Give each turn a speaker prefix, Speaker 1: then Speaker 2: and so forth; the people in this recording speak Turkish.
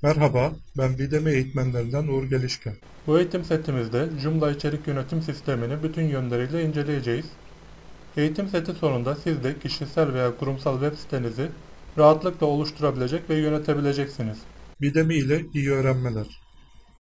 Speaker 1: Merhaba, ben Videme eğitmenlerinden Uğur Gelişken.
Speaker 2: Bu eğitim setimizde Joomla içerik yönetim sistemini bütün yönleriyle inceleyeceğiz. Eğitim seti sonunda siz de kişisel veya kurumsal web sitenizi rahatlıkla oluşturabilecek ve yönetebileceksiniz.
Speaker 1: Videme ile iyi öğrenmeler.